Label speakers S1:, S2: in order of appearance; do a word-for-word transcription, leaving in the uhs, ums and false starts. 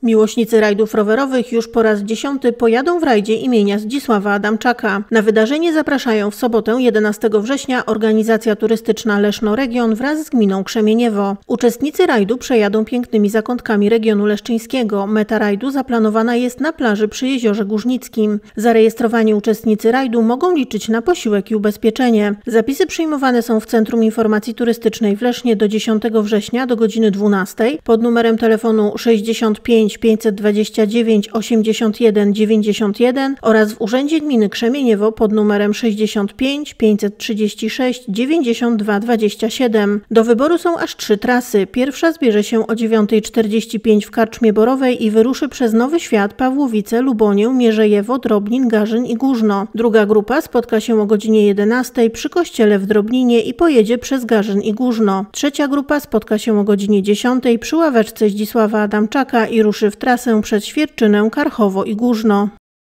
S1: Miłośnicy rajdów rowerowych już po raz dziesiąty pojadą w rajdzie imienia Zdzisława Adamczaka. Na wydarzenie zapraszają w sobotę jedenastego września organizacja turystyczna Leszno Region wraz z gminą Krzemieniewo. Uczestnicy rajdu przejadą pięknymi zakątkami regionu leszczyńskiego. Meta rajdu zaplanowana jest na plaży przy Jeziorze Górznickim. Zarejestrowani uczestnicy rajdu mogą liczyć na posiłek i ubezpieczenie. Zapisy przyjmowane są w Centrum Informacji Turystycznej w Lesznie do dziesiątego września do godziny dwunastej pod numerem telefonu sześćdziesiąt pięć pięćset dwadzieścia dziewięć osiemdziesiąt jeden dziewięćdziesiąt jeden oraz w Urzędzie Gminy Krzemieniewo pod numerem sześćdziesiąt pięć pięćset trzydzieści sześć dziewięćdziesiąt dwa dwadzieścia siedem. Do wyboru są aż trzy trasy. Pierwsza zbierze się o dziewiąta czterdzieści pięć w Karczmie Borowej i wyruszy przez Nowy Świat, Pawłowice, Lubonię, Mierzejewo, Drobnin, Garzyn i Górzno. Druga grupa spotka się o godzinie jedenastej przy kościele w Drobninie i pojedzie przez Garzyn i Górzno. Trzecia grupa spotka się o godzinie dziesiątej przy ławeczce Zdzisława Adamczaka i ruszy w trasę przez Świerczynę, Karchowo i Górzno.